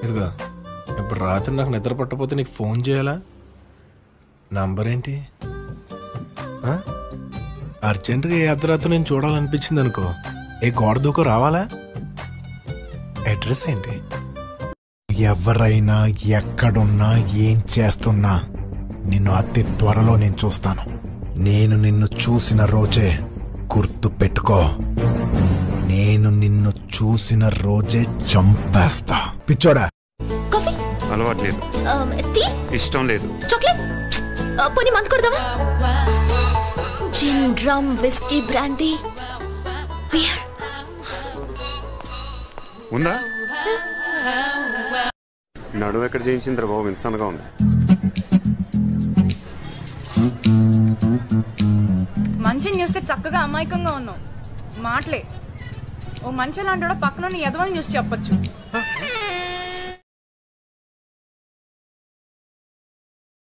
ఇదిగా ఇప్పుడు రాత్రి నాకు నిద్ర పట్టకపోతే నీకు ఫోన్ చేయాలా? నంబర్ ఏంటి? అర్జెంటుగా ఏ అర్ధరాత్రి నేను చూడాలనిపించింది అనుకో, ఏ గోడ దూకో రావాలా? అడ్రస్ ఏంటి? ఎవరైనా ఎక్కడున్నా ఏం చేస్తున్నా నిన్ను అతి త్వరలో నేను చూస్తాను. నేను నిన్ను చూసిన రోజే గుర్తు పెట్టుకో, నేను నిన్ను చూసిన రోజే చంపేస్తా. పిచ్చోడా. అలవాటు లేదు, ఇష్టం లేదు. చాక్లెట్ పోనీ మందు కొడదామా? Gin, rum, whisky, brandy, beer ఉందా? నడుము ఎక్కడ చేయించిందిరా బాబు, ఇన్సాన్గా ఉంది. మనిషిని చూస్తే చక్కగా అమాయకంగా ఉన్నావు, మాటలే. ఓ మనిషి లాంటి పక్కన ఎదవని చూసి చెప్పొచ్చు.